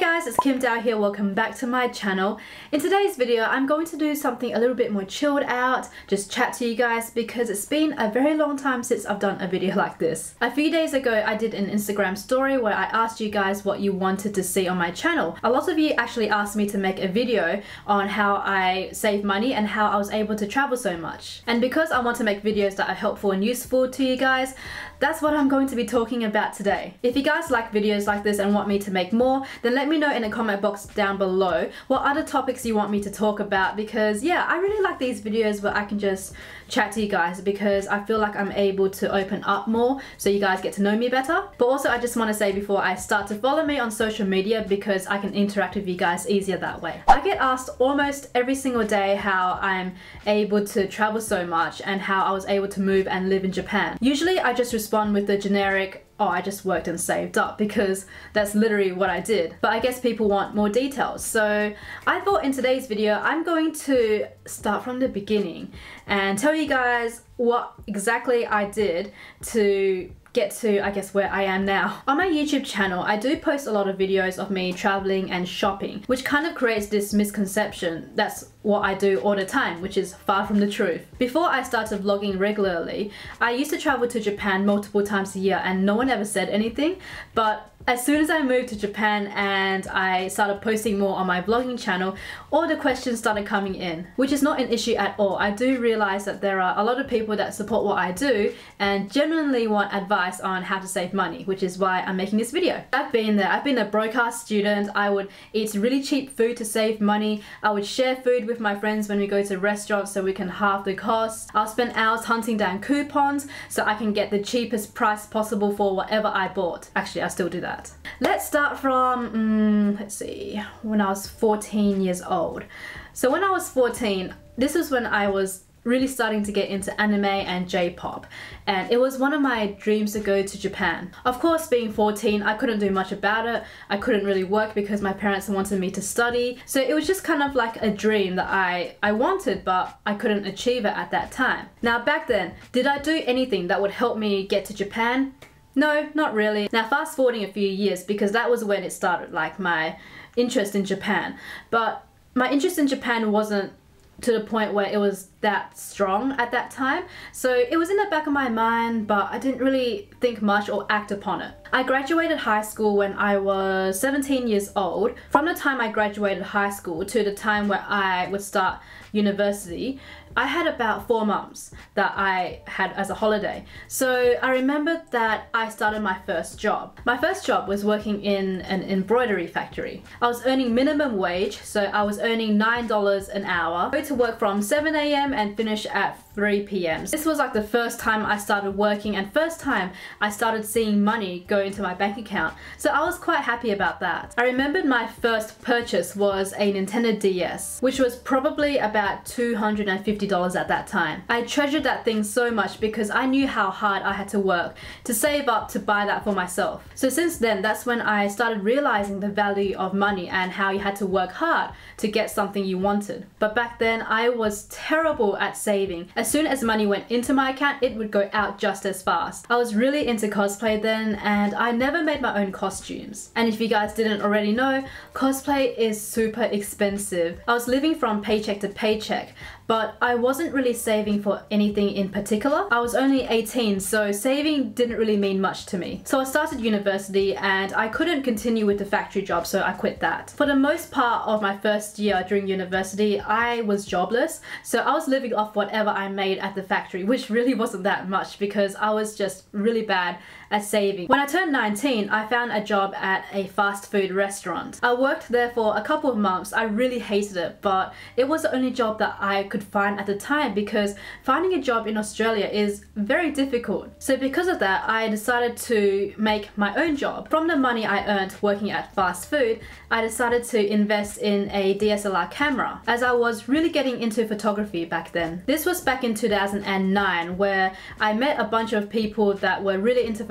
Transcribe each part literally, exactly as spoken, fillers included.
guys, it's Kim Dao here. Welcome back to my channel. In today's video, I'm going to do something a little bit more chilled out, just chat to you guys because it's been a very long time since I've done a video like this. A few days ago, I did an Instagram story where I asked you guys what you wanted to see on my channel. A lot of you actually asked me to make a video on how I save money and how I was able to travel so much. And because I want to make videos that are helpful and useful to you guys, that's what I'm going to be talking about today. If you guys like videos like this and want me to make more, then let me know in the comment box down below what other topics you want me to talk about, because yeah, I really like these videos where I can just chat to you guys because I feel like I'm able to open up more so you guys get to know me better. But also I just want to say before I start to follow me on social media because I can interact with you guys easier that way. I get asked almost every single day how I'm able to travel so much and how I was able to move and live in Japan. Usually I just respond with the generic, oh, I just worked and saved up, because that's literally what I did. But I guess people want more details. So I thought in today's video, I'm going to start from the beginning and tell you guys what exactly I did to get to, I guess, where I am now. On my YouTube channel, I do post a lot of videos of me traveling and shopping, which kind of creates this misconception that's what I do all the time, which is far from the truth. Before I started vlogging regularly, I used to travel to Japan multiple times a year and no one ever said anything. But as soon as I moved to Japan and I started posting more on my vlogging channel, all the questions started coming in, which is not an issue at all. I do realize that there are a lot of people that support what I do and genuinely want advice on how to save money, which is why I'm making this video. I've been there. I've been a broke-ass student. I would eat really cheap food to save money. I would share food with my friends when we go to restaurants so we can halve the cost. I'll spend hours hunting down coupons so I can get the cheapest price possible for whatever I bought. Actually, I still do that. Let's start from, um, let's see, when I was fourteen years old. So when I was fourteen, this was when I was really starting to get into anime and J-pop, and it was one of my dreams to go to Japan. Of course, being fourteen, I couldn't do much about it. I couldn't really work because my parents wanted me to study, so it was just kind of like a dream that I, I wanted, but I couldn't achieve it at that time. Now back then, did I do anything that would help me get to Japan? No, not really. Now fast forwarding a few years, because that was when it started, like my interest in Japan. But my interest in Japan wasn't to the point where it was that strong at that time. So it was in the back of my mind, but I didn't really think much or act upon it. I graduated high school when I was seventeen years old. From the time I graduated high school to the time where I would start university, I had about four months that I had as a holiday. So I remembered that I started my first job. My first job was working in an embroidery factory. I was earning minimum wage, so I was earning nine dollars an hour. I go to work from seven A M and finish at three P M This was like the first time I started working and first time I started seeing money go into my bank account. So I was quite happy about that. I remembered my first purchase was a Nintendo D S, which was probably about two hundred fifty dollars at that time. I treasured that thing so much because I knew how hard I had to work to save up to buy that for myself. So since then, that's when I started realizing the value of money and how you had to work hard to get something you wanted. But back then, I was terrible at saving. As soon as money went into my account, it would go out just as fast. I was really into cosplay then, and I never made my own costumes. And if you guys didn't already know, cosplay is super expensive. I was living from paycheck to paycheck, but I wasn't really saving for anything in particular. I was only eighteen, so saving didn't really mean much to me. So I started university and I couldn't continue with the factory job, so I quit that. For the most part of my first year during university, I was jobless, so I was living off whatever I made at the factory, which really wasn't that much because I was just really bad at saving. When I turned nineteen, I found a job at a fast food restaurant. I worked there for a couple of months. I really hated it, but it was the only job that I could find at the time because finding a job in Australia is very difficult. So because of that, I decided to make my own job. From the money I earned working at fast food, I decided to invest in a D S L R camera, as I was really getting into photography back then. This was back in two thousand nine, where I met a bunch of people that were really into photography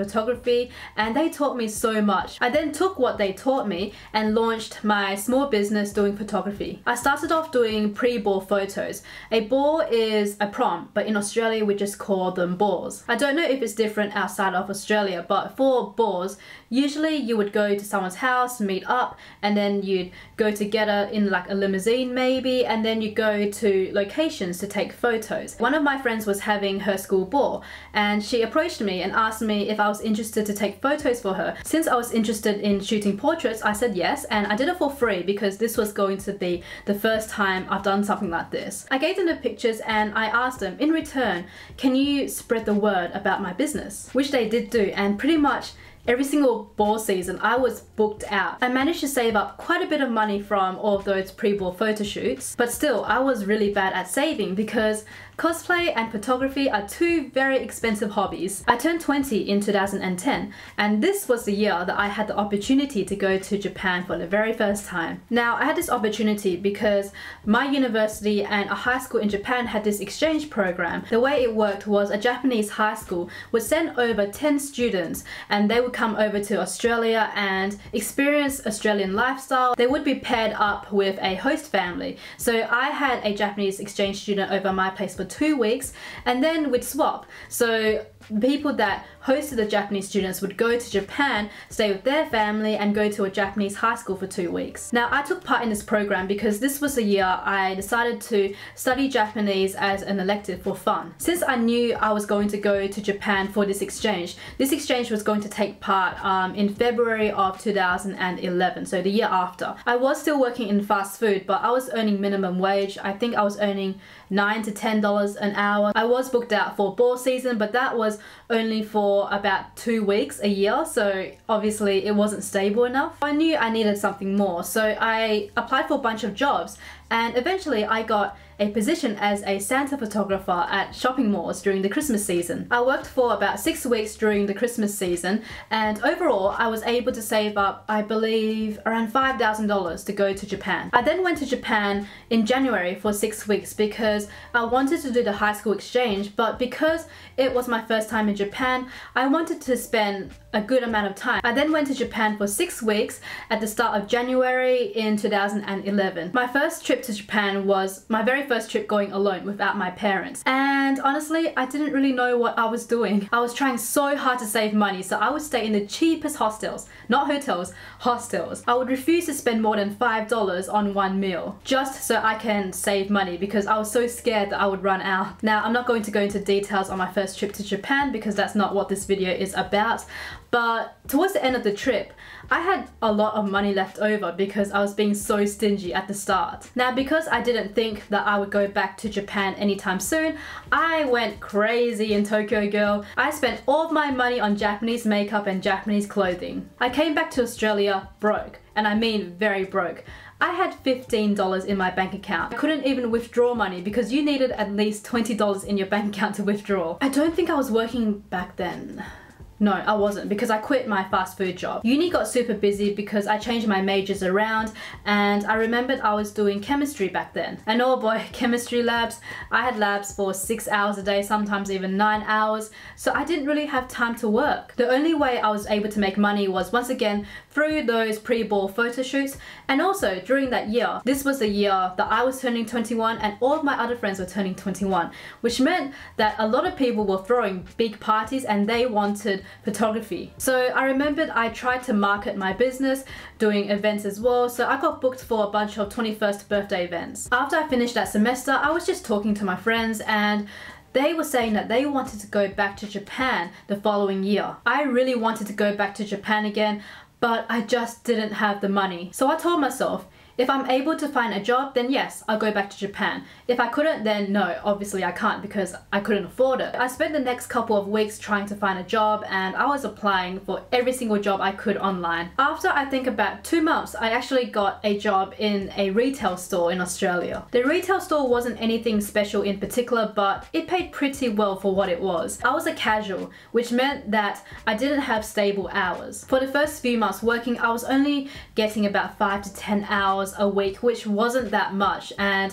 photography, and they taught me so much. I then took what they taught me and launched my small business doing photography. I started off doing pre-ball photos. A ball is a prom, but in Australia we just call them balls. I don't know if it's different outside of Australia, but for balls, usually you would go to someone's house, meet up, and then you'd go together in like a limousine maybe, and then you go to locations to take photos. One of my friends was having her school ball, and she approached me and asked me if I was interested to take photos for her. Since I was interested in shooting portraits, I said yes, and I did it for free because this was going to be the first time I've done something like this. I gave them the pictures and I asked them, in return, can you spread the word about my business? Which they did do, and pretty much every single ball season I was booked out. I managed to save up quite a bit of money from all of those pre-ball photo shoots, but still I was really bad at saving because cosplay and photography are two very expensive hobbies. I turned twenty in two thousand ten, and this was the year that I had the opportunity to go to Japan for the very first time. Now, I had this opportunity because my university and a high school in Japan had this exchange program. The way it worked was a Japanese high school would send over ten students, and they would come over to Australia and experience Australian lifestyle. They would be paired up with a host family. So I had a Japanese exchange student over my place for two weeks, and then we'd swap. So people that hosted the Japanese students would go to Japan, stay with their family, and go to a Japanese high school for two weeks. Now, I took part in this program because this was the year I decided to study Japanese as an elective for fun. Since I knew I was going to go to Japan for this exchange, this exchange was going to take part um, in February of two thousand eleven, so the year after. I was still working in fast food, but I was earning minimum wage. I think I was earning nine to ten dollars an hour. I was booked out for ball season, but that was only for about two weeks a year, so obviously it wasn't stable enough. I knew I needed something more, so I applied for a bunch of jobs, and eventually I got a position as a Santa photographer at shopping malls during the Christmas season. I worked for about six weeks during the Christmas season, and overall I was able to save up, I believe, around five thousand dollars to go to Japan. I then went to Japan in January for six weeks because I wanted to do the high school exchange, but because it was my first time in Japan, I wanted to spend a good amount of time. I then went to Japan for six weeks at the start of January in two thousand eleven. My first trip to Japan was my very first trip going alone without my parents, and honestly I didn't really know what I was doing. I was trying so hard to save money, so I would stay in the cheapest hostels, not hotels, hostels. I would refuse to spend more than five dollars on one meal just so I can save money because I was so scared that I would run out. Now, I'm not going to go into details on my first trip to Japan because that's not what this video is about, but towards the end of the trip I had a lot of money left over because I was being so stingy at the start. Now, because I didn't think that I would go back to Japan anytime soon, I went crazy in Tokyo Girl. I spent all of my money on Japanese makeup and Japanese clothing. I came back to Australia broke, and I mean very broke. I had fifteen dollars in my bank account. I couldn't even withdraw money because you needed at least twenty dollars in your bank account to withdraw. I don't think I was working back then. No, I wasn't, because I quit my fast food job. Uni got super busy because I changed my majors around, and I remembered I was doing chemistry back then. And oh boy, chemistry labs. I had labs for six hours a day, sometimes even nine hours, so I didn't really have time to work. The only way I was able to make money was once again through those pre-ball photo shoots, and also during that year, this was the year that I was turning twenty-one and all of my other friends were turning twenty-one, which meant that a lot of people were throwing big parties and they wanted photography. So I remembered I tried to market my business, doing events as well, so I got booked for a bunch of twenty-first birthday events. After I finished that semester, I was just talking to my friends and they were saying that they wanted to go back to Japan the following year. I really wanted to go back to Japan again, but I just didn't have the money. So I told myself, if I'm able to find a job, then yes, I'll go back to Japan. If I couldn't, then no, obviously I can't because I couldn't afford it. I spent the next couple of weeks trying to find a job, and I was applying for every single job I could online. After I think about two months, I actually got a job in a retail store in Australia. The retail store wasn't anything special in particular, but it paid pretty well for what it was. I was a casual, which meant that I didn't have stable hours. For the first few months working, I was only getting about five to ten hours a week, which wasn't that much, and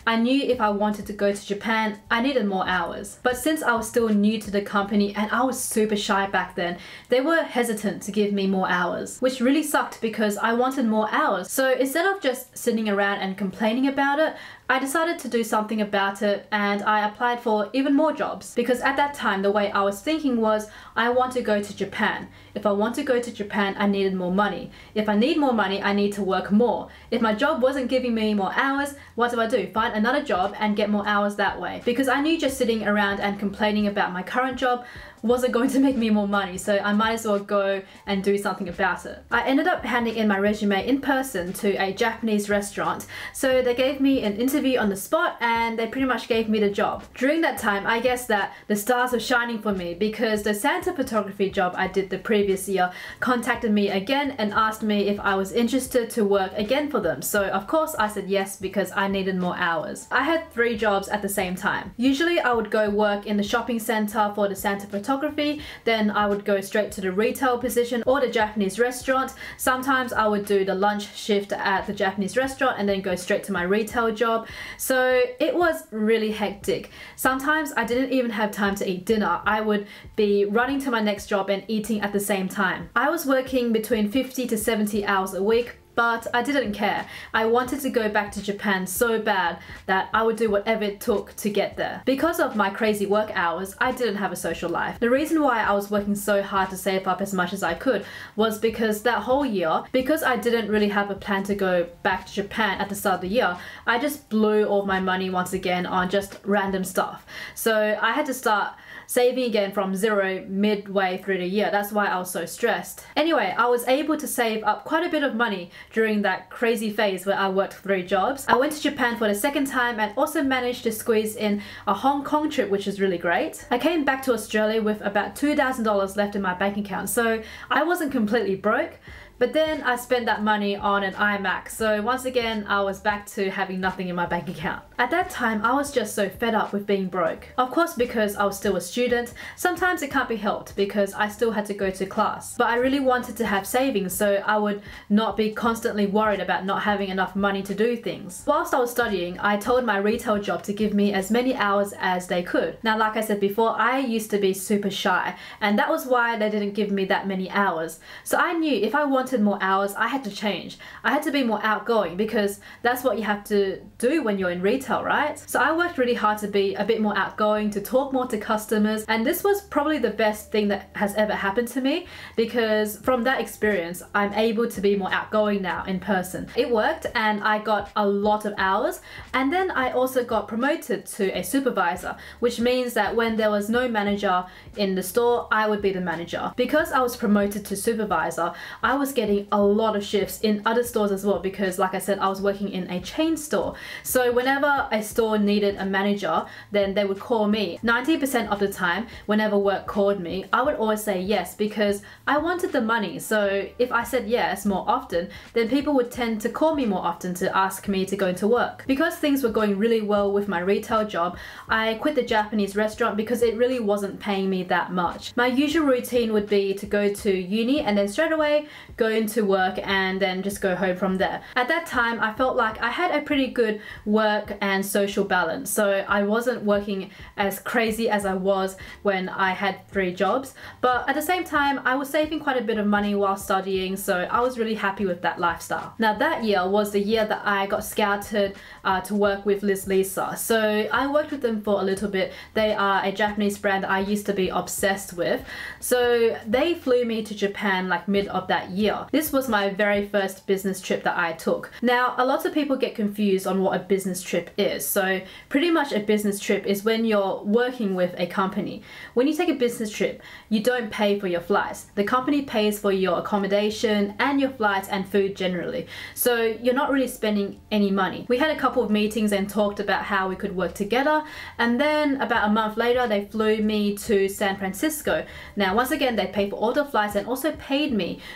I knew if I wanted to go to Japan, I needed more hours. But since I was still new to the company and I was super shy back then, they were hesitant to give me more hours, which really sucked because I wanted more hours. So instead of just sitting around and complaining about it, I decided to do something about it and I applied for even more jobs, because at that time the way I was thinking was I want to go to Japan. If I want to go to Japan, I needed more money. If I need more money, I need to work more. If my job wasn't giving me more hours, what do I do? Find another job and get more hours that way. Because I knew just sitting around and complaining about my current job wasn't going to make me more money, so I might as well go and do something about it. I ended up handing in my resume in person to a Japanese restaurant, so they gave me an interview on the spot and they pretty much gave me the job. During that time, I guess that the stars were shining for me because the Santa photography job I did the previous year contacted me again and asked me if I was interested to work again for them. So of course I said yes because I needed more hours. I had three jobs at the same time. Usually I would go work in the shopping center for the Santa photography photography, then I would go straight to the retail position or the Japanese restaurant. Sometimes I would do the lunch shift at the Japanese restaurant and then go straight to my retail job. So it was really hectic. Sometimes I didn't even have time to eat dinner. I would be running to my next job and eating at the same time. I was working between fifty to seventy hours a week, but I didn't care. I wanted to go back to Japan so bad that I would do whatever it took to get there. Because of my crazy work hours, I didn't have a social life. The reason why I was working so hard to save up as much as I could was because that whole year, because I didn't really have a plan to go back to Japan at the start of the year, I just blew all my money once again on just random stuff. So I had to start saving again from zero midway through the year. That's why I was so stressed. Anyway, I was able to save up quite a bit of money during that crazy phase where I worked three jobs. I went to Japan for the second time and also managed to squeeze in a Hong Kong trip, which was really great. I came back to Australia with about two thousand dollars left in my bank account, so I wasn't completely broke. But then I spent that money on an iMac, so once again I was back to having nothing in my bank account. At that time I was just so fed up with being broke. Of course, because I was still a student, sometimes it can't be helped because I still had to go to class. But I really wanted to have savings so I would not be constantly worried about not having enough money to do things. Whilst I was studying, I told my retail job to give me as many hours as they could. Now, like I said before, I used to be super shy and that was why they didn't give me that many hours. So I knew if I wanted more hours, I had to change. I had to be more outgoing because that's what you have to do when you're in retail, right? So I worked really hard to be a bit more outgoing, to talk more to customers, and this was probably the best thing that has ever happened to me because from that experience, I'm able to be more outgoing now in person. It worked and I got a lot of hours, and then I also got promoted to a supervisor, which means that when there was no manager in the store, I would be the manager. Because I was promoted to supervisor, I was getting a lot of shifts in other stores as well because, like I said, I was working in a chain store. So whenever a store needed a manager, then they would call me. ninety percent of the time, whenever work called me, I would always say yes because I wanted the money. So if I said yes more often, then people would tend to call me more often to ask me to go into work. Because things were going really well with my retail job, I quit the Japanese restaurant because it really wasn't paying me that much. My usual routine would be to go to uni and then straight away go into work and then just go home from there. At that time, I felt like I had a pretty good work and social balance. So I wasn't working as crazy as I was when I had three jobs, but at the same time, I was saving quite a bit of money while studying, so I was really happy with that lifestyle. Now that year was the year that I got scouted uh, to work with Liz Lisa. So I worked with them for a little bit. They are a Japanese brand that I used to be obsessed with. So they flew me to Japan like mid of that year. This was my very first business trip that I took. Now, a lot of people get confused on what a business trip is. So pretty much a business trip is when you're working with a company. When you take a business trip, you don't pay for your flights. The company pays for your accommodation and your flights and food generally. So you're not really spending any money. We had a couple of meetings and talked about how we could work together. And then about a month later, they flew me to San Francisco. Now, once again, they paid for all the flights and also paid me to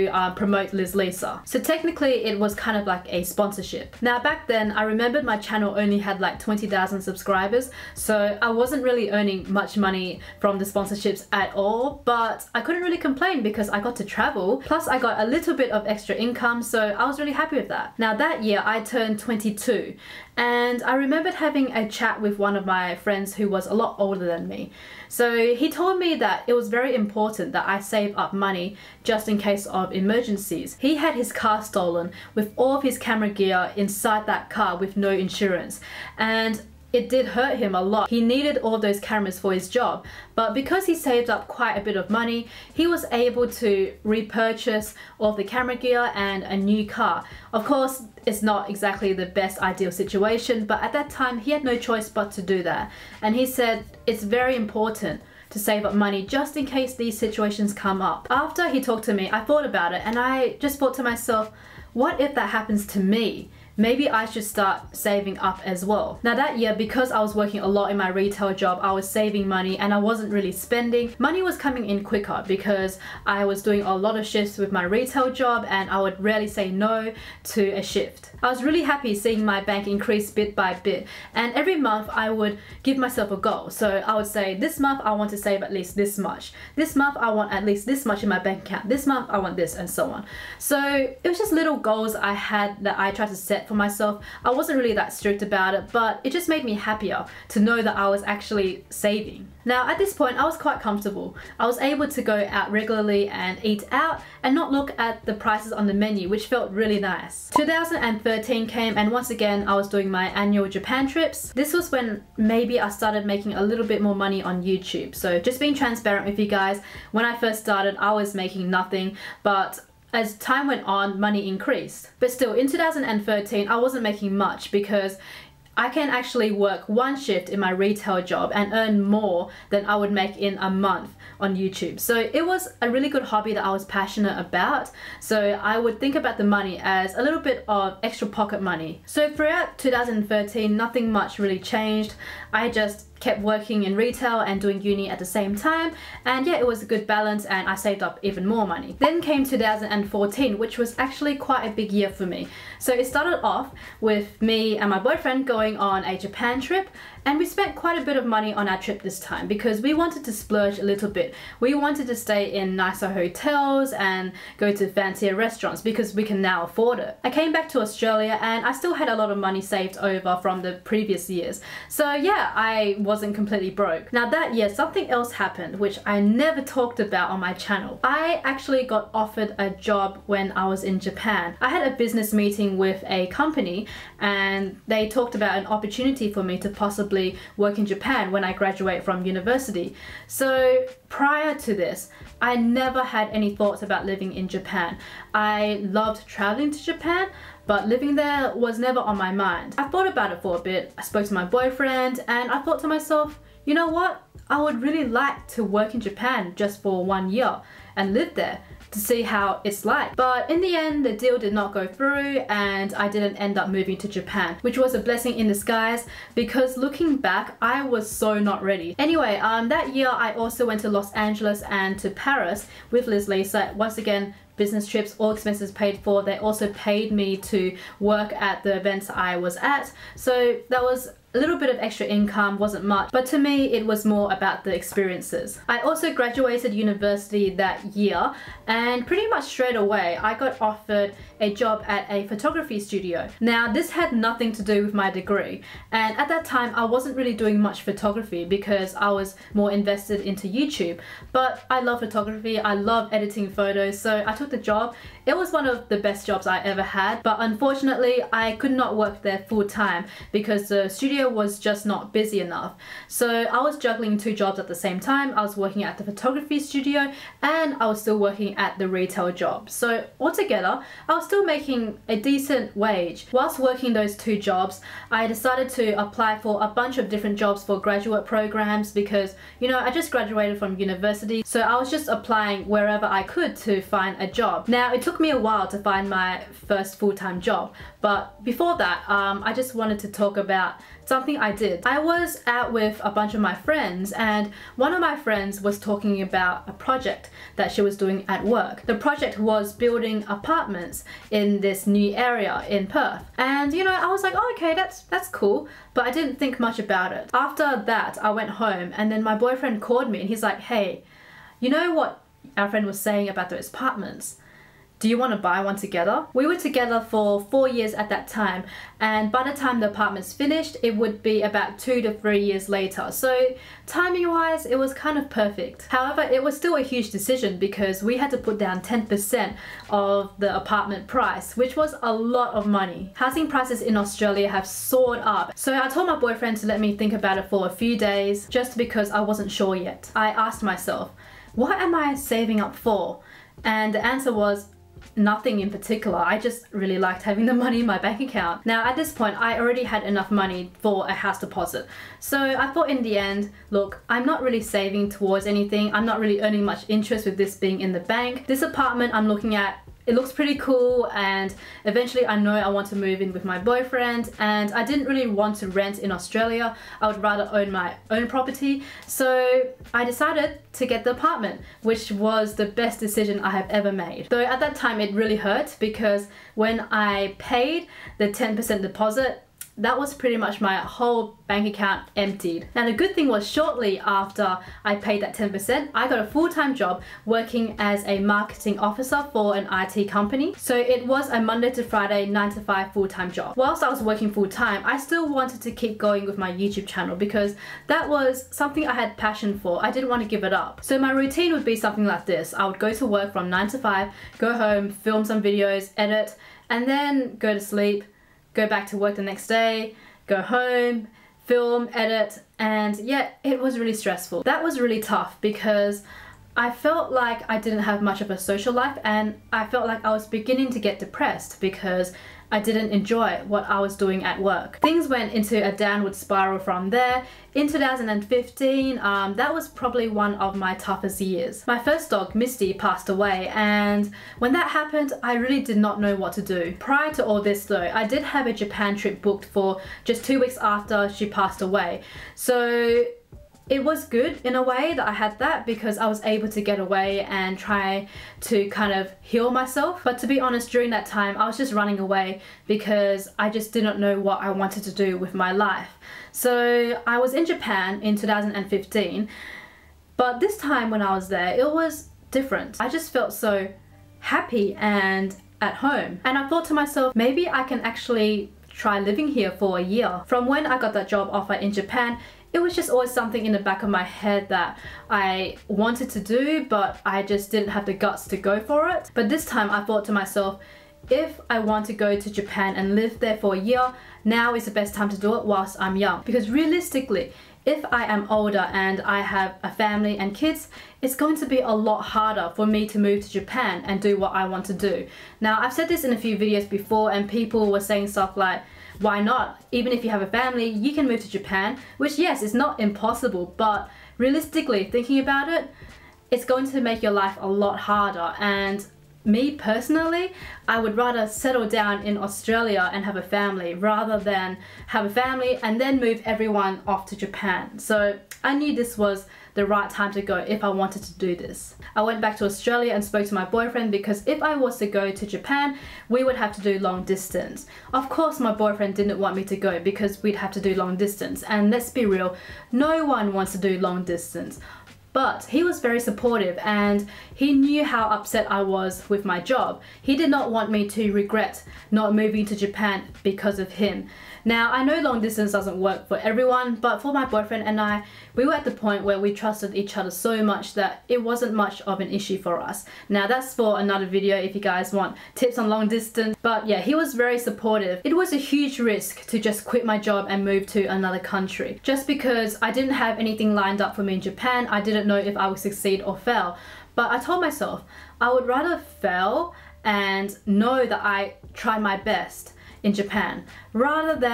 to uh, promote Liz Lisa. So technically it was kind of like a sponsorship. Now back then I remembered my channel only had like twenty thousand subscribers, so I wasn't really earning much money from the sponsorships at all, but I couldn't really complain because I got to travel, plus I got a little bit of extra income, so I was really happy with that. Now that year I turned twenty-two, and I remembered having a chat with one of my friends who was a lot older than me. So he told me that it was very important that I save up money just in case of emergencies. He had his car stolen with all of his camera gear inside that car with no insurance, and it did hurt him a lot. He needed all those cameras for his job, but because he saved up quite a bit of money, he was able to repurchase all the camera gear and a new car. Of course, it's not exactly the best ideal situation, but at that time he had no choice but to do that. And he said it's very important to save up money just in case these situations come up. After he talked to me, I thought about it and I just thought to myself, what if that happens to me? Maybe I should start saving up as well. Now that year, because I was working a lot in my retail job, I was saving money and I wasn't really spending. Money was coming in quicker because I was doing a lot of shifts with my retail job and I would rarely say no to a shift. I was really happy seeing my bank increase bit by bit, and every month I would give myself a goal. So I would say, this month I want to save at least this much. This month I want at least this much in my bank account. This month I want this, and so on. So it was just little goals I had that I tried to set for myself. I wasn't really that strict about it, but it just made me happier to know that I was actually saving. Now at this point I was quite comfortable. I was able to go out regularly and eat out and not look at the prices on the menu, which felt really nice. two thousand thirteen came and once again I was doing my annual Japan trips. This was when maybe I started making a little bit more money on YouTube. So just being transparent with you guys, when I first started I was making nothing, but as time went on, money increased. But still, in two thousand thirteen, I wasn't making much because I can actually work one shift in my retail job and earn more than I would make in a month on YouTube. So it was a really good hobby that I was passionate about. So I would think about the money as a little bit of extra pocket money. So throughout two thousand thirteen, nothing much really changed. I just kept working in retail and doing uni at the same time, and yeah, it was a good balance and I saved up even more money. Then came two thousand fourteen, which was actually quite a big year for me. So it started off with me and my boyfriend going on a Japan trip, and we spent quite a bit of money on our trip this time because we wanted to splurge a little bit. We wanted to stay in nicer hotels and go to fancier restaurants because we can now afford it. I came back to Australia and I still had a lot of money saved over from the previous years. So yeah, I wasn't completely broke. Now that year, something else happened which I never talked about on my channel. I actually got offered a job when I was in Japan. I had a business meeting with a company and they talked about an opportunity for me to possibly work in Japan when I graduate from university. So prior to this, I never had any thoughts about living in Japan. I loved traveling to Japan, but living there was never on my mind. I thought about it for a bit. I spoke to my boyfriend and I thought to myself, you know what? I would really like to work in Japan just for one year and live there to see how it's like. But in the end, the deal did not go through and I didn't end up moving to Japan, which was a blessing in disguise because looking back, I was so not ready. Anyway, um, that year I also went to Los Angeles and to Paris with Liz Lisa. Once again, business trips, all expenses paid for. They also paid me to work at the events I was at. So that was a little bit of extra income, wasn't much, but to me it was more about the experiences. I also graduated university that year and pretty much straight away I got offered a job at a photography studio. Now this had nothing to do with my degree, and at that time I wasn't really doing much photography because I was more invested into YouTube, but I love photography, I love editing photos, so I took the job. It was one of the best jobs I ever had, but unfortunately I could not work there full time because the studio was just not busy enough. So I was juggling two jobs at the same time. I was working at the photography studio and I was still working at the retail job. So altogether, I was still making a decent wage. Whilst working those two jobs, I decided to apply for a bunch of different jobs for graduate programs because, you know, I just graduated from university. So I was just applying wherever I could to find a job. Now, it took took me a while to find my first full-time job, but before that, um, I just wanted to talk about something I did. I was out with a bunch of my friends, and one of my friends was talking about a project that she was doing at work. The project was building apartments in this new area in Perth. And you know, I was like, oh, okay, that's that's cool, but I didn't think much about it. After that, I went home, and then my boyfriend called me and he's like, hey, you know what our friend was saying about those apartments? Do you want to buy one together? We were together for four years at that time, and by the time the apartment's finished, it would be about two to three years later. So timing wise, it was kind of perfect. However, it was still a huge decision because we had to put down ten percent of the apartment price, which was a lot of money. Housing prices in Australia have soared up. So I told my boyfriend to let me think about it for a few days, just because I wasn't sure yet. I asked myself, what am I saving up for? And the answer was, nothing in particular. I just really liked having the money in my bank account. Now at this point, I already had enough money for a house deposit. So I thought in the end, look, I'm not really saving towards anything. I'm not really earning much interest with this being in the bank. This apartment I'm looking at, it looks pretty cool, and eventually I know I want to move in with my boyfriend, and I didn't really want to rent in Australia. I would rather own my own property. So I decided to get the apartment, which was the best decision I have ever made. Though at that time it really hurt because when I paid the ten percent deposit, that was pretty much my whole bank account emptied. Now the good thing was, shortly after I paid that ten percent, I got a full-time job working as a marketing officer for an I T company. So it was a Monday to Friday nine to five full-time job. Whilst I was working full-time, I still wanted to keep going with my YouTube channel because that was something I had passion for. I didn't want to give it up. So my routine would be something like this. I would go to work from nine to five, go home, film some videos, edit, and then go to sleep, go back to work the next day, go home, film, edit, and yeah, it was really stressful. That was really tough because I felt like I didn't have much of a social life, and I felt like I was beginning to get depressed because I didn't enjoy what I was doing at work. Things went into a downward spiral from there. In two thousand fifteen, um, that was probably one of my toughest years. My first dog, Misty, passed away, and when that happened, I really did not know what to do. Prior to all this though, I did have a Japan trip booked for just two weeks after she passed away. So it was good in a way that I had that because I was able to get away and try to kind of heal myself. But to be honest, during that time, I was just running away because I just didn't know what I wanted to do with my life. So I was in Japan in two thousand fifteen, but this time when I was there, it was different. I just felt so happy and at home. And I thought to myself, maybe I can actually try living here for a year. From when I got that job offer in Japan, it was just always something in the back of my head that I wanted to do, but I just didn't have the guts to go for it. But this time I thought to myself, if I want to go to Japan and live there for a year, now is the best time to do it whilst I'm young. Because realistically, if I am older and I have a family and kids, it's going to be a lot harder for me to move to Japan and do what I want to do. Now, I've said this in a few videos before, and people were saying stuff like, why not? Even if you have a family, you can move to Japan, which yes, it's not impossible, but realistically, thinking about it, it's going to make your life a lot harder. And me personally, I would rather settle down in Australia and have a family rather than have a family and then move everyone off to Japan. So I knew this was the right time to go if I wanted to do this. I went back to Australia and spoke to my boyfriend because if I was to go to Japan, we would have to do long distance. Of course, my boyfriend didn't want me to go because we'd have to do long distance. And let's be real, no one wants to do long distance. But he was very supportive and he knew how upset I was with my job. He did not want me to regret not moving to Japan because of him. Now, I know long distance doesn't work for everyone, but for my boyfriend and I, we were at the point where we trusted each other so much that it wasn't much of an issue for us. Now, that's for another video if you guys want tips on long distance. But yeah, he was very supportive. It was a huge risk to just quit my job and move to another country. Just because I didn't have anything lined up for me in Japan, I didn't know if I would succeed or fail. But I told myself I would rather fail and know that I tried my best in Japan rather than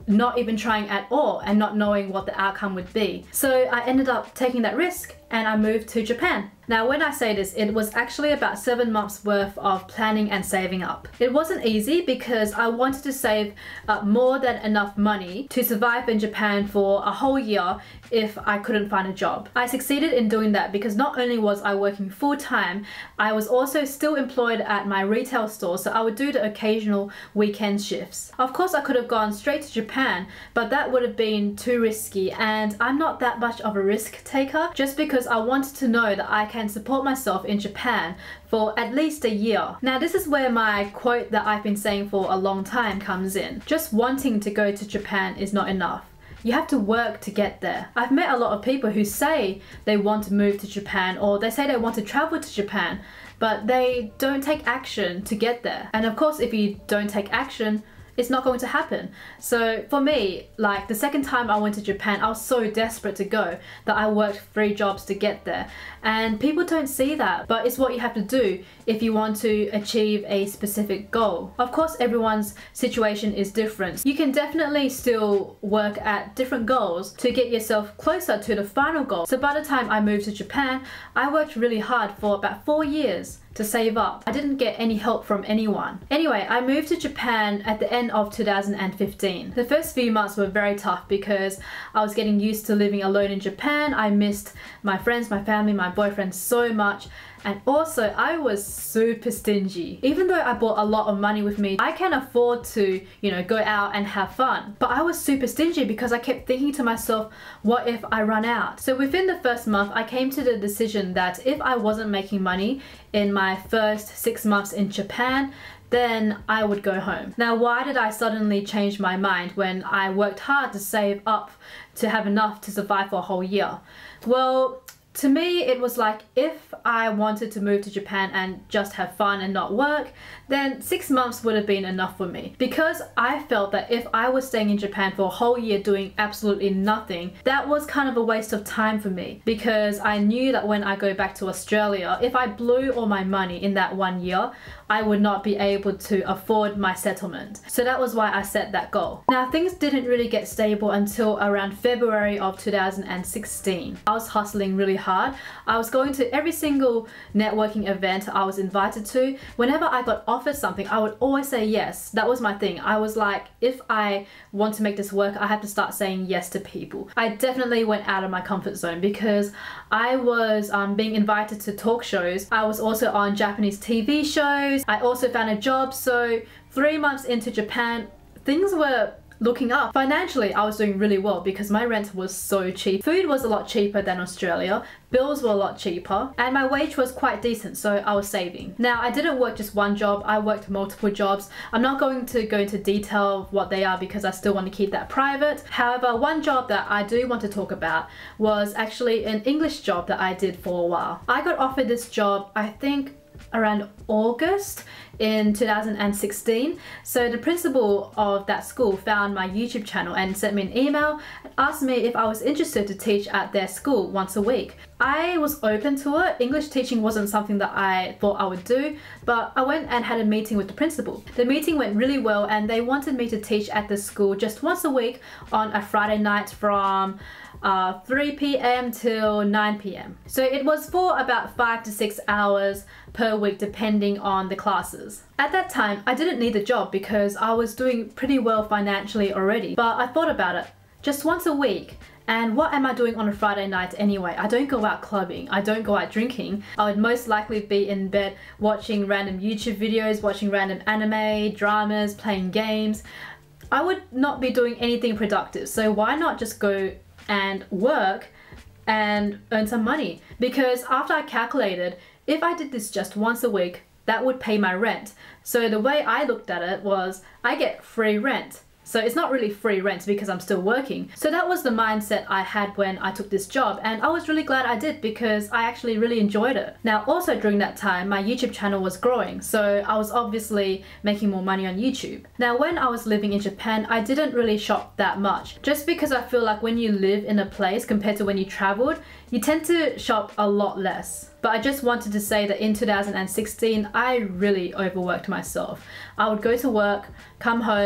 not even trying at all and not knowing what the outcome would be. So I ended up taking that risk and I moved to Japan. Now when I say this, it was actually about seven months worth of planning and saving up. It wasn't easy because I wanted to save up more than enough money to survive in Japan for a whole year if I couldn't find a job. I succeeded in doing that because not only was I working full-time, I was also still employed at my retail store, so I would do the occasional weekend shifts. Of course I could have gone straight to Japan, but that would have been too risky, and I'm not that much of a risk taker just because I wanted to know that I can support myself in Japan for at least a year. Now this is where my quote that I've been saying for a long time comes in. Just wanting to go to Japan is not enough. You have to work to get there. I've met a lot of people who say they want to move to Japan, or they say they want to travel to Japan, but they don't take action to get there. And of course, if you don't take action, it's not going to happen. So for me, like the second time I went to Japan, I was so desperate to go that I worked three jobs to get there. And people don't see that, but it's what you have to do if you want to achieve a specific goal. Of course, everyone's situation is different. You can definitely still work at different goals to get yourself closer to the final goal. So by the time I moved to Japan, I worked really hard for about four years to save up. I didn't get any help from anyone. Anyway, I moved to Japan at the end of two thousand fifteen. The first few months were very tough because I was getting used to living alone in Japan. I missed my friends, my family, my boyfriend so much. And also, I was super stingy. Even though I brought a lot of money with me, I can afford to, you know, go out and have fun. But I was super stingy because I kept thinking to myself, what if I run out? So within the first month, I came to the decision that if I wasn't making money in my first six months in Japan, then I would go home. Now, why did I suddenly change my mind when I worked hard to save up to have enough to survive for a whole year? Well, to me, it was like if I wanted to move to Japan and just have fun and not work, then six months would have been enough for me. Because I felt that if I was staying in Japan for a whole year doing absolutely nothing, that was kind of a waste of time for me. Because I knew that when I go back to Australia, if I blew all my money in that one year, I would not be able to afford my settlement. So that was why I set that goal. Now, things didn't really get stable until around February of two thousand sixteen. I was hustling really hard. I was going to every single networking event I was invited to. Whenever I got offered something, I would always say yes. That was my thing. I was like, if I want to make this work, I have to start saying yes to people. I definitely went out of my comfort zone because I was um, being invited to talk shows. I was also on Japanese T V shows. I also found a job. So three months into Japan, things were looking up. Financially, I was doing really well because my rent was so cheap. Food was a lot cheaper than Australia. Bills were a lot cheaper. And my wage was quite decent, so I was saving. Now, I didn't work just one job. I worked multiple jobs. I'm not going to go into detail of what they are because I still want to keep that private. However, one job that I do want to talk about was actually an English job that I did for a while. I got offered this job, I think, around August in two thousand sixteen. So the principal of that school found my YouTube channel and sent me an email and asked me if I was interested to teach at their school once a week. I was open to it. English teaching wasn't something that I thought I would do, but I went and had a meeting with the principal. The meeting went really well and they wanted me to teach at the school just once a week on a Friday night from uh, three p m till nine p m So it was for about five to six hours per week depending on the classes. At that time, I didn't need the job because I was doing pretty well financially already, but I thought about it. Just once a week, and what am I doing on a Friday night anyway? I don't go out clubbing, I don't go out drinking. I would most likely be in bed watching random YouTube videos, watching random anime, dramas, playing games. I would not be doing anything productive, so why not just go and work and earn some money? Because after I calculated, if I did this just once a week, that would pay my rent. So the way I looked at it was, I get free rent. So it's not really free rent because I'm still working. So that was the mindset I had when I took this job, and I was really glad I did because I actually really enjoyed it. Now also during that time, my YouTube channel was growing, so I was obviously making more money on YouTube. Now when I was living in Japan, I didn't really shop that much, just because I feel like when you live in a place compared to when you traveled, you tend to shop a lot less. But I just wanted to say that in two thousand sixteen, I really overworked myself. I would go to work, come home,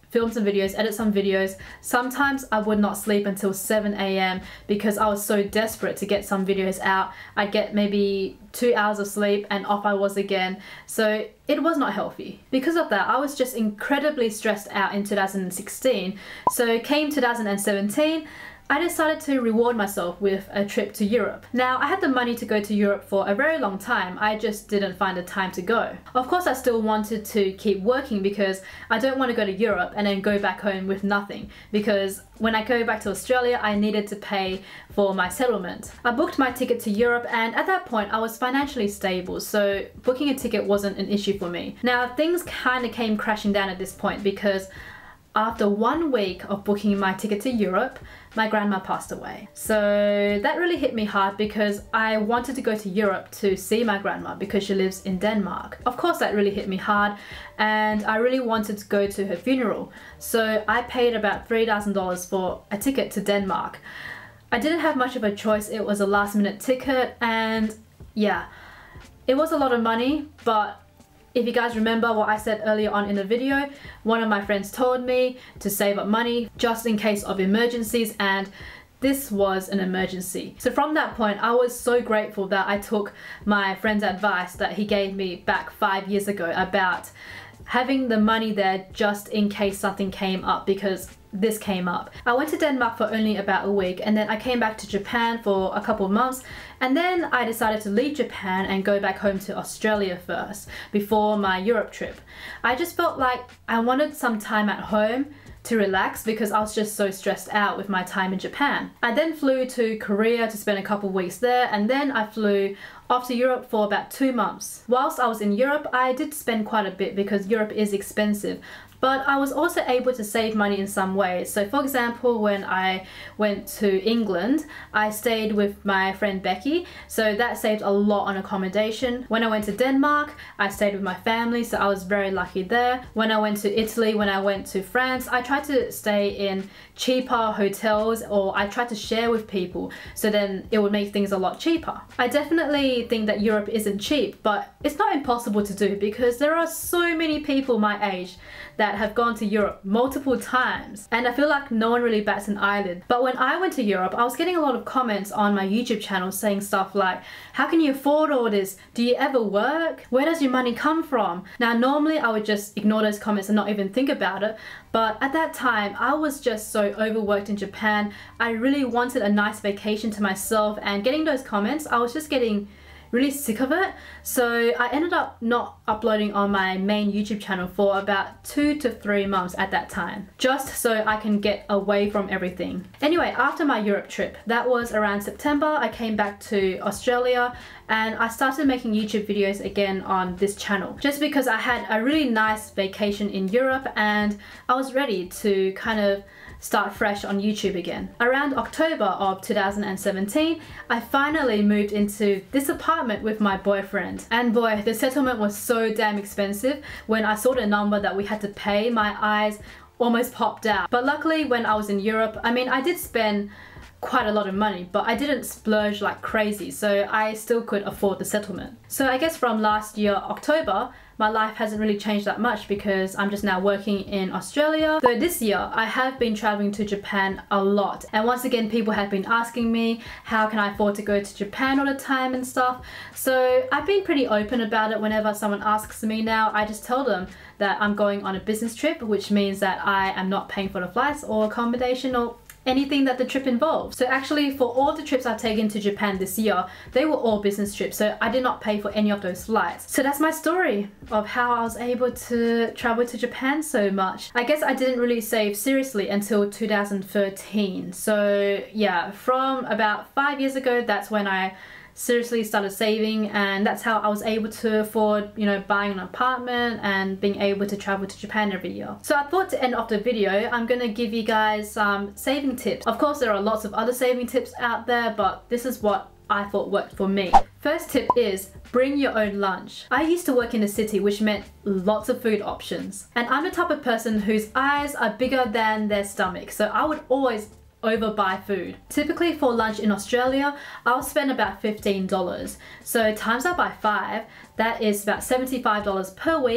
film some videos, edit some videos. Sometimes I would not sleep until seven A M because I was so desperate to get some videos out. I'd get maybe two hours of sleep and off I was again. So it was not healthy. Because of that, I was just incredibly stressed out in two thousand sixteen. So came two thousand seventeen, I decided to reward myself with a trip to Europe. Now, I had the money to go to Europe for a very long time, I just didn't find the time to go. Of course, I still wanted to keep working because I don't want to go to Europe and then go back home with nothing, because when I go back to Australia, I needed to pay for my settlement. I booked my ticket to Europe, and at that point I was financially stable, so booking a ticket wasn't an issue for me. Now, things kind of came crashing down at this point because after one week of booking my ticket to Europe, my grandma passed away. So that really hit me hard because I wanted to go to Europe to see my grandma because she lives in Denmark. Of course, that really hit me hard, and I really wanted to go to her funeral. So I paid about three thousand dollars for a ticket to Denmark. I didn't have much of a choice. It was a last minute ticket, and yeah, it was a lot of money, but if you guys remember what I said earlier on in the video, one of my friends told me to save up money just in case of emergencies, and this was an emergency. So from that point, I was so grateful that I took my friend's advice that he gave me back five years ago about having the money there just in case something came up, because this came up. I went to Denmark for only about a week, and then I came back to Japan for a couple of months, and then I decided to leave Japan and go back home to Australia first before my Europe trip. I just felt like I wanted some time at home to relax because I was just so stressed out with my time in Japan. I then flew to Korea to spend a couple of weeks there, and then I flew off to Europe for about two months. Whilst I was in Europe, I did spend quite a bit because Europe is expensive. But I was also able to save money in some ways. So for example, when I went to England, I stayed with my friend Becky, so that saved a lot on accommodation. When I went to Denmark, I stayed with my family, so I was very lucky there. When I went to Italy, when I went to France, I tried to stay in cheaper hotels, or I tried to share with people, so then it would make things a lot cheaper. I definitely think that Europe isn't cheap, but it's not impossible to do because there are so many people my age that have gone to Europe multiple times, and I feel like no one really bats an eyelid. But when I went to Europe, I was getting a lot of comments on my YouTube channel saying stuff like, how can you afford all this? Do you ever work? Where does your money come from? Now normally I would just ignore those comments and not even think about it, but at that time I was just so overworked in Japan. I really wanted a nice vacation to myself, and getting those comments, I was just getting really sick of it. So I ended up not uploading on my main YouTube channel for about two to three months at that time, just so I can get away from everything. Anyway, after my Europe trip, that was around September, I came back to Australia and I started making YouTube videos again on this channel, just because I had a really nice vacation in Europe and I was ready to kind of start fresh on YouTube again. Around October of two thousand seventeen, I finally moved into this apartment with my boyfriend. And boy, the settlement was so damn expensive. When I saw the number that we had to pay, my eyes almost popped out. But luckily when I was in Europe, I mean, I did spend quite a lot of money, but I didn't splurge like crazy, so I still could afford the settlement. So I guess from last year, October, my life hasn't really changed that much because I'm just now working in Australia. Though this year, I have been traveling to Japan a lot. And once again, people have been asking me, how can I afford to go to Japan all the time and stuff? So I've been pretty open about it. Whenever someone asks me now, I just tell them that I'm going on a business trip, which means that I am not paying for the flights or accommodation or anything that the trip involves. So actually for all the trips I've taken to Japan this year, they were all business trips, so I did not pay for any of those flights. So that's my story of how I was able to travel to Japan so much. I guess I didn't really save seriously until two thousand thirteen. So yeah, from about five years ago, that's when I seriously started saving, and that's how I was able to afford, you know, buying an apartment and being able to travel to Japan every year. So I thought to end off the video, I'm gonna give you guys some saving tips. Of course, there are lots of other saving tips out there, but this is what I thought worked for me. First tip is bring your own lunch. I used to work in the city, which meant lots of food options. And I'm the type of person whose eyes are bigger than their stomach, so I would always overbuy food. Typically for lunch in Australia, I'll spend about fifteen dollars. So times that by five, that is about seventy-five dollars per week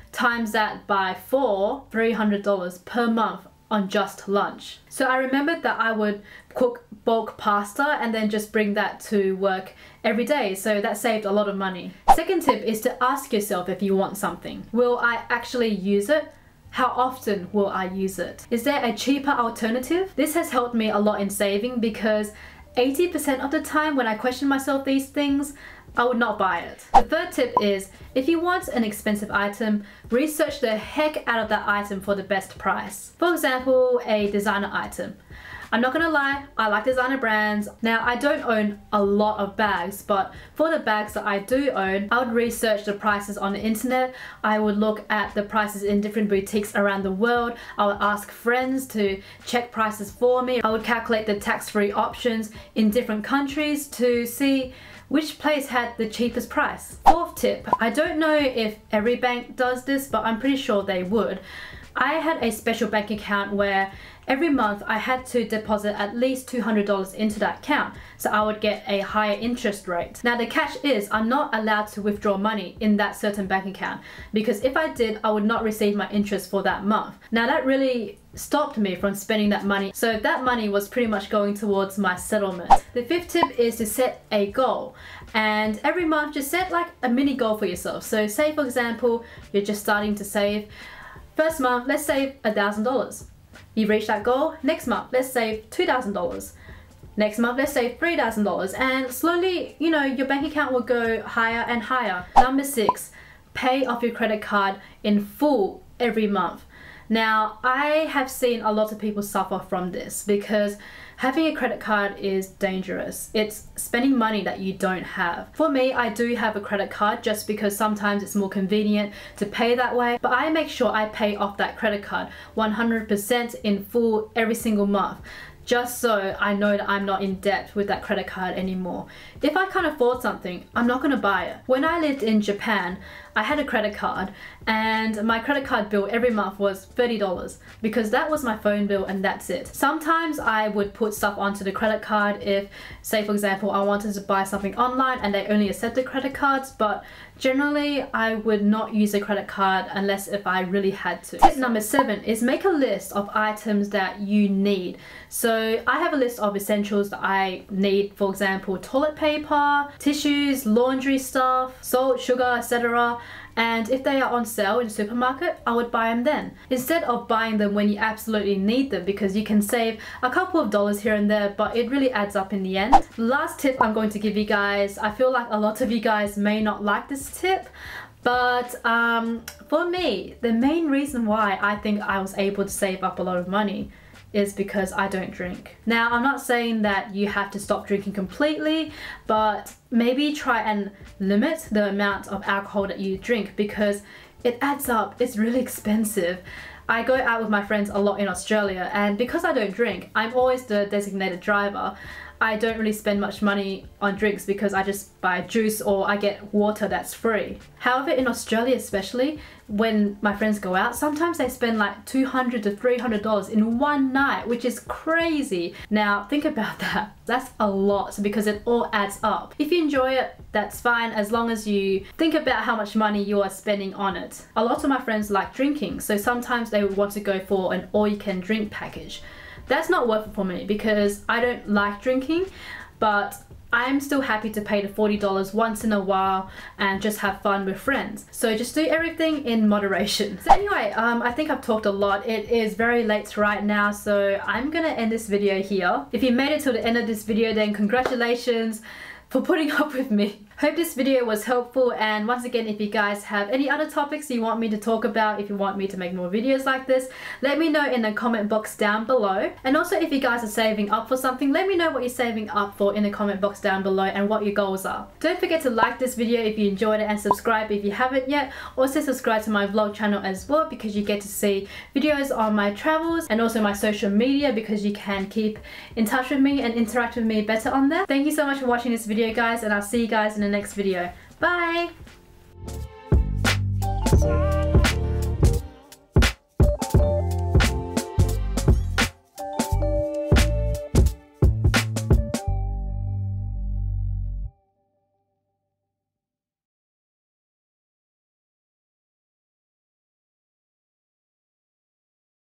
times that by four, three hundred dollars per month on just lunch. So I remembered that I would cook bulk pasta and then just bring that to work every day, so that saved a lot of money. Second tip is to ask yourself if you want something. Will I actually use it? How often will I use it? Is there a cheaper alternative? This has helped me a lot in saving because eighty percent of the time when I question myself these things, I would not buy it. The third tip is, if you want an expensive item, research the heck out of that item for the best price. For example, a designer item. I'm not gonna lie, I like designer brands. Now, I don't own a lot of bags, but for the bags that I do own, I would research the prices on the internet. I would look at the prices in different boutiques around the world. I would ask friends to check prices for me. I would calculate the tax-free options in different countries to see which place had the cheapest price. Fourth tip, I don't know if every bank does this, but I'm pretty sure they would. I had a special bank account where every month I had to deposit at least two hundred dollars into that account, so I would get a higher interest rate. Now the catch is, I'm not allowed to withdraw money in that certain bank account, because if I did, I would not receive my interest for that month. Now that really stopped me from spending that money, so that money was pretty much going towards my settlement. The fifth tip is to set a goal, and every month just set like a mini goal for yourself. So say for example, you're just starting to save. First month, let's save a thousand dollars. You reach that goal. Next month, let's save two thousand dollars. Next month, let's save three thousand dollars. And slowly, you know, your bank account will go higher and higher. Number six, pay off your credit card in full every month. Now, I have seen a lot of people suffer from this because having a credit card is dangerous. It's spending money that you don't have. For me, I do have a credit card just because sometimes it's more convenient to pay that way, but I make sure I pay off that credit card one hundred percent in full every single month, just so I know that I'm not in debt with that credit card anymore. If I can't afford something, I'm not gonna buy it. When I lived in Japan, I had a credit card and my credit card bill every month was thirty dollars because that was my phone bill and that's it. Sometimes I would put stuff onto the credit card if, say for example, I wanted to buy something online and they only accepted credit cards, but generally I would not use a credit card unless if I really had to. Tip number seven is make a list of items that you need. So I have a list of essentials that I need, for example, toilet paper, tissues, laundry stuff, salt, sugar, et cetera. And if they are on sale in the supermarket, I would buy them then, instead of buying them when you absolutely need them, because you can save a couple of dollars here and there, but it really adds up in the end. Last tip I'm going to give you guys, I feel like a lot of you guys may not like this tip, but um, for me, the main reason why I think I was able to save up a lot of money is because I don't drink. Now, I'm not saying that you have to stop drinking completely, but maybe try and limit the amount of alcohol that you drink because it adds up. It's really expensive. I go out with my friends a lot in Australia, and because I don't drink, I'm always the designated driver. I don't really spend much money on drinks because I just buy juice or I get water that's free. However, in Australia especially, when my friends go out, sometimes they spend like two hundred to three hundred dollars in one night, which is crazy. Now think about that. That's a lot because it all adds up. If you enjoy it, that's fine, as long as you think about how much money you are spending on it. A lot of my friends like drinking, so sometimes they would want to go for an all-you-can-drink package. That's not worth it for me because I don't like drinking, but I'm still happy to pay the forty dollars once in a while and just have fun with friends. So just do everything in moderation. So anyway, um, I think I've talked a lot. It is very late right now, so I'm gonna end this video here. If you made it to the end of this video, then congratulations for putting up with me. Hope this video was helpful, and once again, if you guys have any other topics you want me to talk about, if you want me to make more videos like this, let me know in the comment box down below. And also, if you guys are saving up for something, let me know what you're saving up for in the comment box down below and what your goals are. Don't forget to like this video if you enjoyed it, and subscribe if you haven't yet. Also subscribe to my vlog channel as well, because you get to see videos on my travels and also my social media, because you can keep in touch with me and interact with me better on there. Thank you so much for watching this video, guys, and I'll see you guys in the next video. Bye!